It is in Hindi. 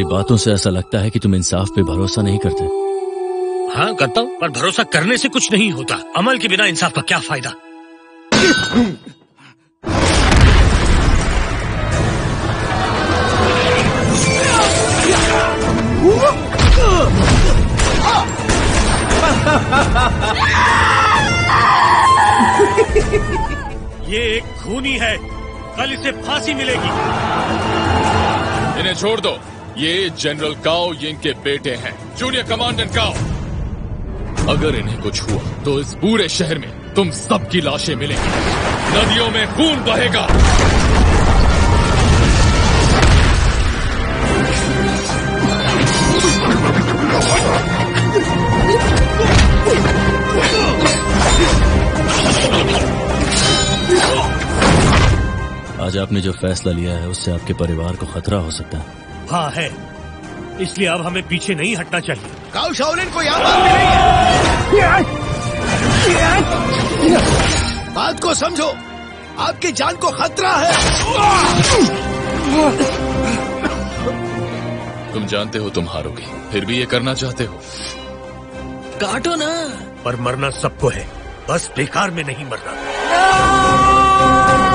तुम्हारी बातों से ऐसा लगता है कि तुम इंसाफ पे भरोसा नहीं करते। हाँ करता हूँ, पर भरोसा करने से कुछ नहीं होता। अमल के बिना इंसाफ का क्या फायदा। ये एक खूनी है, कल इसे फांसी मिलेगी। इन्हें छोड़ दो। ये जनरल काओ ये इनके बेटे हैं, जूनियर कमांडेंट काओ। अगर इन्हें कुछ हुआ तो इस पूरे शहर में तुम सबकी लाशें मिलेंगी, नदियों में खून बहेगा। आज आपने जो फैसला लिया है उससे आपके परिवार को खतरा हो सकता है। हाँ है, इसलिए अब हमें पीछे नहीं हटना चाहिए। काओ शाओलिन को यहाँ बात नहीं है। बात को समझो, आपकी जान को खतरा है। तुम जानते हो तुम हारोगे, फिर भी ये करना चाहते हो। काटो ना। पर मरना सबको है, बस बेकार में नहीं मरना।